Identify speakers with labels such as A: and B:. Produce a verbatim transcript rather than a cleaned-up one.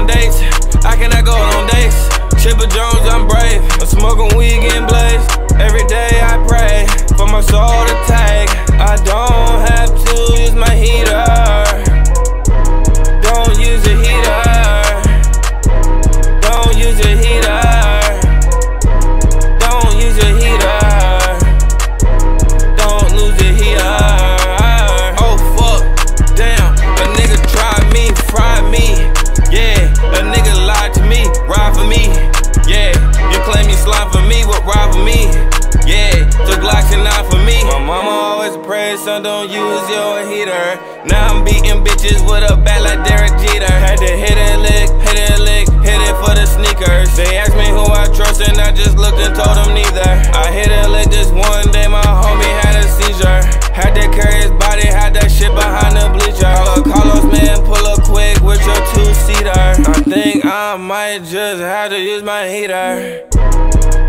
A: on dates, I cannot go on dates. Chipper Jones, I'm brave. I'm smoking weed, getting blazed. Every day I pray for my soul to take. I don't have to use my heater. Don't use a heater. Don't use a heater. Don't use a heater. Don't lose a heater. Oh fuck, damn. A nigga tried me, fried me. Yeah, a nigga lied to me, ride for me. Yeah, you claim you slime for me, what ride for me? Yeah, took Glocks and not for me. My mama always prayed, son, don't use your heater. Now I'm beating bitches with a bat like Derek Jeter. Had to hit a lick, hit a lick, hit it for the sneakers. They asked me who I trust and I just looked and told them neither. I hit a lick just one day, my homie had a seizure. Had to carry his body, had that shit behind the bleacher. Call Carlos, man, pull up quick with your two-seater. I think I might just have to use my heater.